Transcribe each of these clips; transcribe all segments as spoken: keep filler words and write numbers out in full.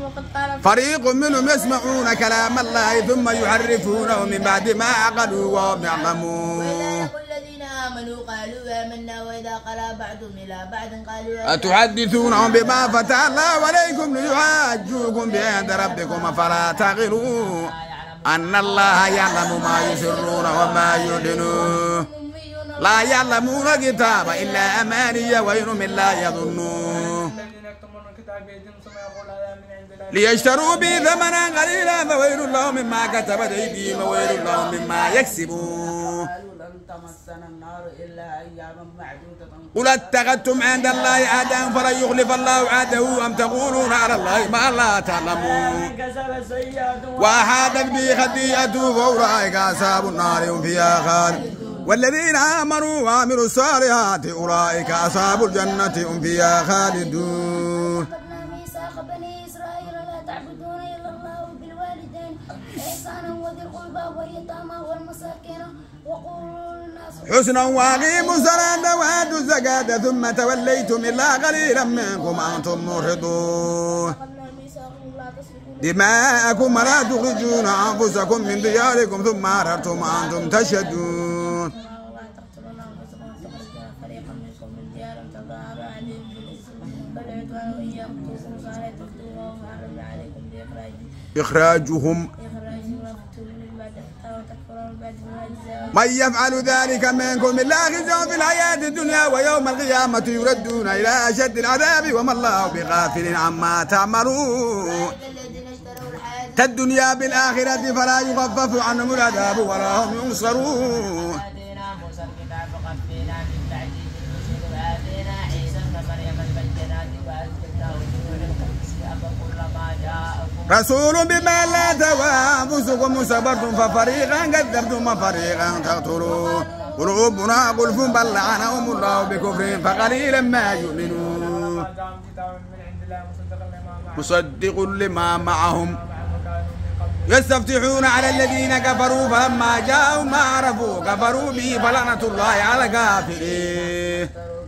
فريق منهم يسمعون كلام الله ثم يحرفونه من بعد ما عقلوا وهم يعلمون. الذين آمنوا قالوا آمنا وإذا قال بعضهم إلى بعض قالوا أتحدثونهم بما فتح الله عليكم ليحاجوكم بعند ربكم فلا تعقلوا أن الله يعلم ما يسرون وما يعلنون لا يعلمون الكتاب إلا أماني وإنهم لا يظنون ليشتروا به ثمنا قليلا فويل لهم مما كتبت أيديهم وويل لهم مما يكسبون. قل اتخذتم عند الله عهدا فلن يخلف الله عهده أم تقولون على الله ما لا تعلمون. وأحاطت به خطيئته فأولئك أصحاب النار هم فيها خالدون. والذين آمنوا وعملوا الصالحات أولئك أصحاب الجنة هم فيها خالدون. حسنا وأقيموا الصلاة وآتوا الزكاة ثم توليتم إلا قليلا منكم أنتم معرضون. دماءكم ولا تخرجون أنفسكم من دياركم ثم أقررتم وأنتم تشهدون. إخراجهم من يفعل ذلك منكم إلا خزي في الحياة الدنيا ويوم القيامة يردون إلى أشد العذاب وما الله بغافل عما تعملون. الدنيا بالآخرة فلا يخفف عنهم العذاب ولا هم ينصرون. رسول بما لا تهوى أنفسكم استكبرتم ففريقا كذبتم وفريقا تقتلون. قلوبنا غلف بل لعنهم الله بكفرهم فقليلا ما يؤمنون. مصدق لما معهم يستفتحون على الذين كفروا فلما جاءوا ما عرفوا كفروا به فلعنة الله على الكافرين.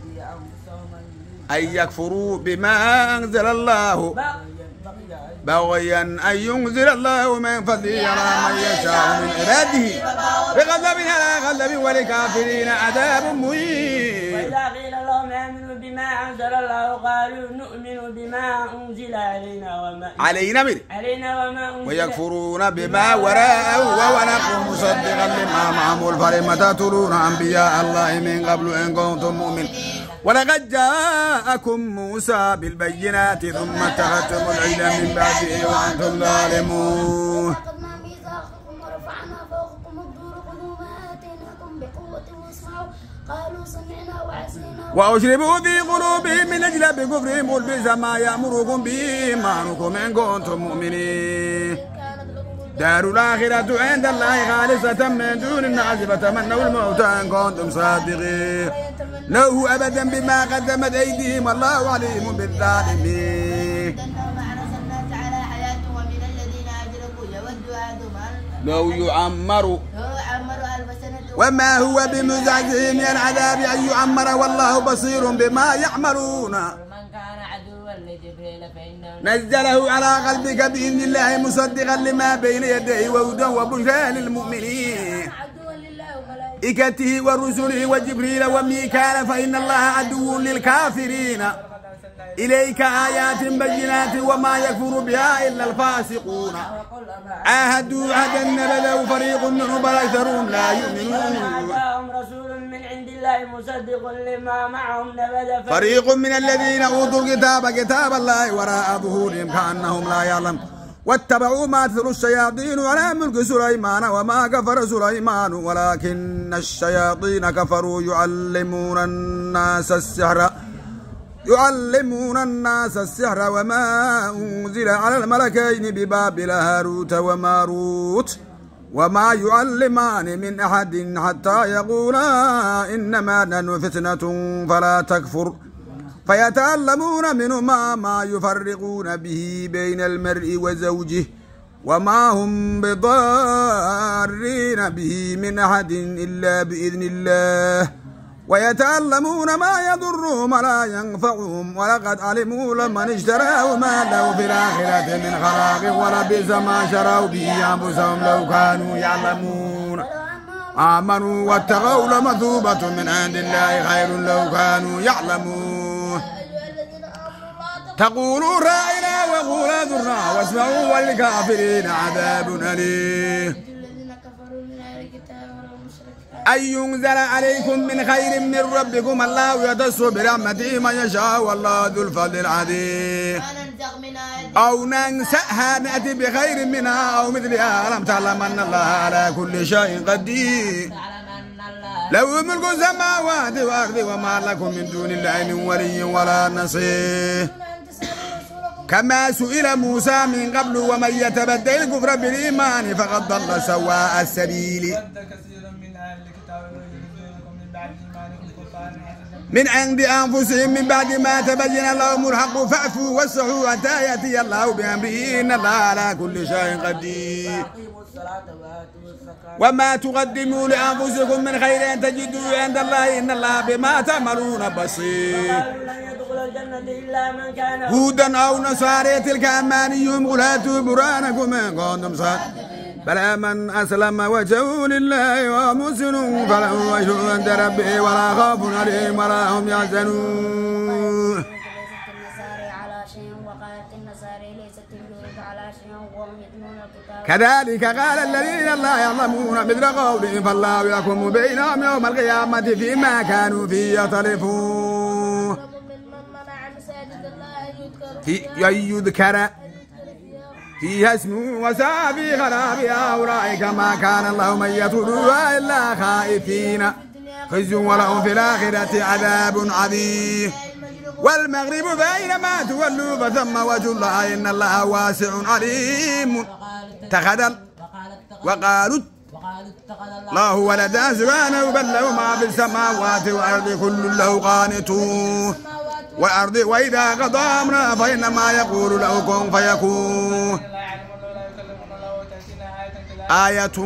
أن يكفروا بما أنزل الله بغيا أن ينزل الله من فضله على من يشاء من عباده بغضب على غضب ولكافرين عذاب مهين. وإذا قيل لهم آمنوا بما أنزل الله قالوا نؤمن بما أنزل علينا وما علينا من علينا وما أنزل ويكفرون بما وراءه ونحن مصدقا لما معهم فلم تقتلون أنبياء الله من قبل إن كنتم مؤمنين. ولقد جاءكم موسى بالبينات ثم اتخذتم العجل من بعده وأنتم ظالمون. وأشربوا في قلوبهم من أجل بكفرهم ولبئس ما يأمركم به إيمانكم إن كنتم مؤمنين. دار الآخرة عند الله خالصة من دون الناس فتمنوا الموت إن كنتم صادقين. له أبدا بما قدمت أيديهم والله عليم بالظالمين. لو يعمر وما هو بمزعزع من العذاب أن يعمر والله بصير بما يعملون. نزله على قلبك بإذن الله مصدقا لما بين يديه وهدى وبشرى للمؤمنين. إكته ورسله وجبريل وميكال فإن الله عدو للكافرين. إليك آيات بينات وما يكفر بها إلا الفاسقون. عاهدوا عهدا نبذه فريق منهم بل أكثرهم لا يؤمنون. فريق من الذين أوتوا الكتاب كتاب الله وراء ظهورهم كأنهم لا يعلمون واتبعوا ما تتلو الشياطين على ملك سليمان وما كفر سليمان ولكن الشياطين كفروا يعلمون الناس السحر يعلمون الناس السحر وما أنزل على الملكين ببابل هاروت وماروت وما يعلمان من أحد حتى يقولا إنما نحن فتنة فلا تكفر فيتعلمون منهما ما يفرقون به بين المرء وزوجه وما هم بضارين به من أحد إلا بإذن الله ويتعلمون ما يضرهم ولا ينفعهم ولقد علموا لمن اشتراه ما له في الآخرة من خلاق ولبئس ما شروا به أنفسهم لو كانوا يعلمون آمنوا واتقوا لمثوبة من عند الله خير لو كانوا يعلمون تقولوا راعنا وقولا ذرنا واسمعوا وللكافرين عذاب أليم أن ينزل عليكم من خير من ربكم الله يختص برحمته من يشاء والله ذو الفضل العظيم أو ننسأها نأتي بخير منها أو مثلها ألم تعلم أن الله على كل شيء قدير له ملك السماوات والأرض وما لكم من دون الله من ولي ولا نصير كما سئل موسى من قبل ومن يتبدل الكفر بالإيمان فقد ضل سواء السبيل من عند أنفسهم من بعد ما تبين لهم الحق فاعفوا واصفحوا حتى يأتي الله بأمره إن الله على كل شيء قدير وما تقدموا لأنفسكم من خير تجدوه عند الله إن الله بما تعملون بصير هودا أو نصارى تلك أمانيهم قل هاتوا برهانكم إن كنتم صادقين بلى من أسلم وجهه لله وهو محسن فله وجه عند ربه ولا خوف عليهم ولا هم يحزنون كذلك قال الذين لا يعلمون مثل قولهم فالله يحكم بينهم يوم القيامة فيما كانوا فيه يختلفون أن يذكر فيها اسمه وسعى في خرابها أولئك ما كان الله من يطلبها إلا خائفين خزي ولهم في الآخرة عذاب عظيم والمغرب فأينما تولوا فثم وجه الله إن الله واسع عليم تخذل وقالوا الله ولدا سبحانه بل له ما في السماوات والأرض كل له قانتون والأرض وإذا قضى أمرا فإنما يقول له كن فيكون آية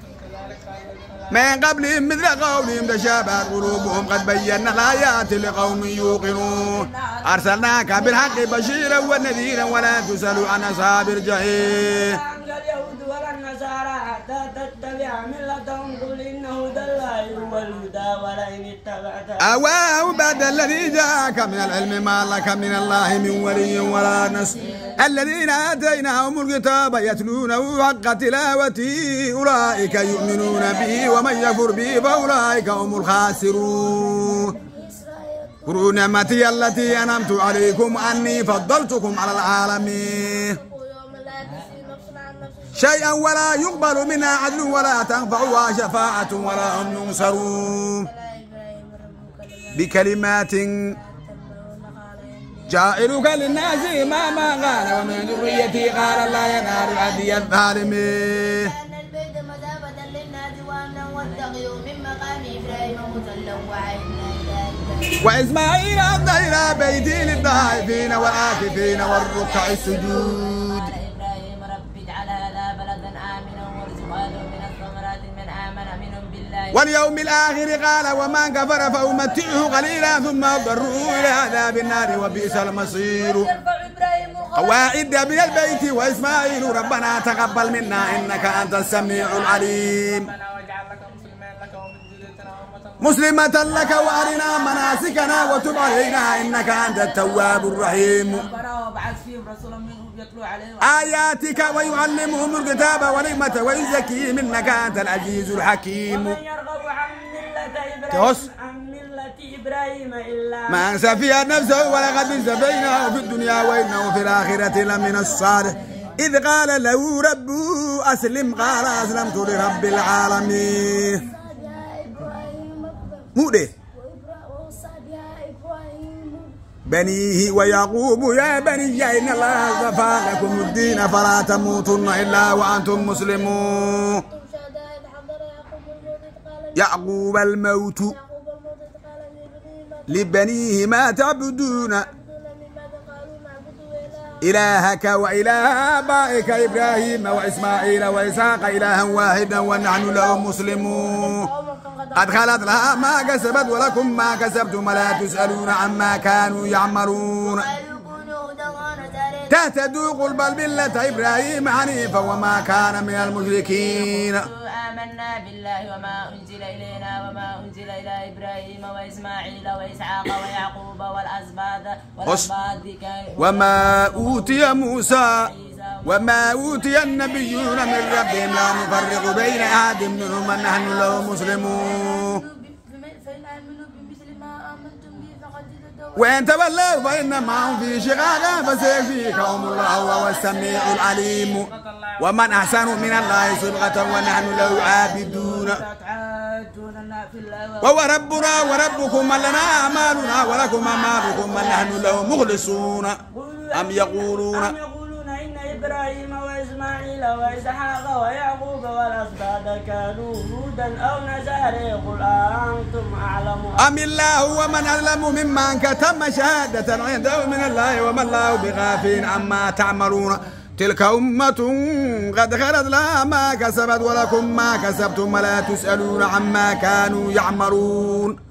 من قبلهم مثل قولهم تشابهت قلوبهم قد بينا الآيات لقوم يوقنون أرسلناك بالحق بشيرا ونذيرا ولا تسأل عن أصحاب الجحيم اليهود ولا النصارى حتى تتبع ملتهم قل إن هدى الله هو الهدى ولئن اتبعت أواه بعد الذي جاءك من العلم ما لك من الله من ولي ولا نصير الذين آتيناهم الكتاب يتلونه حق تلاوته أولئك يؤمنون به ومن يكفر به فأولئك هم الخاسرون اذكروا نعمتي التي أنعمت عليكم أني فضلتكم على العالمين شيئا ولا يقبل منها عدل ولا تنفعها شفاعة ولا هم ينصرون بكلمات جائلك للناس إماما قال ومن ذريتي قال لا ينال عدي الظالمين وإسماعيل أفضل بيتي للطائفين والعاكفين والركع السجود واليوم الآخر قال ومن كفر فأمتعه قليلا ثم أضطره إلى عذاب النار وبئس المصير قواعد من البيت وإسماعيل ربنا تقبل منا إنك أنت السميع العليم مسلمة لك وأرنا مناسكنا وتب علينا إنك أنت التواب الرحيم آياتك ويعلمهم الكتاب والحكمة ويزكيهم إنك أنت العزيز الحكيم عن ملة إبراهيم إلا من سفي نفسه ولقد اصطفيناه في الدنيا وإنه في الآخرة لمن الصالحين إذ قال له ربه أسلم قال أسلمت لرب العالمين مودي بنيه ويعقوب يا بني إن الله اصطفى لكم الدين فلا تموتن إلا وأنتم مسلمون يعقوب الموت لبنيه ما تعبدون إلهك وإله آبائك إبراهيم وإسماعيل وإسحاق إلها واحدا ونحن له مسلمون قد خلت لها ما كسبت ولكم ما كسبتم ولا تسألون عما كانوا يعملون تهتدوا قل بل ملة إبراهيم حنيفا وما كان من المشركين آمنا بالله وما أنزل إلينا وما أنزل إلى إبراهيم وإسماعيل وإسحاق ويعقوب والأسباط والأسباط وما أوتي موسى وما أوتي النبيون من ربهم لا نفرق بين أحد منهم ونحن له مسلمون وإن تولوا فإنما هم في شقاق فسيكفيكهم الله وهو السميع العليم ومن أحسن من الله صبغة ونحن له عابدون وهو ربنا وربكم من لنا أعمالنا ولكم أعمالكم من نحن له مخلصون أم يقولون إن إبراهيم وإسماعيل وإسحاق ويعقوب والأسباط كانوا هودا أو نصارى قل أنتم أعلم أم الله ومن أظلم ممن كتم شهادة عنده من الله وما الله بغافل عما تعملون تلك أمة قد خلت لها ما كسبت ولكم ما كسبتم ولا تسألون عما كانوا يعملون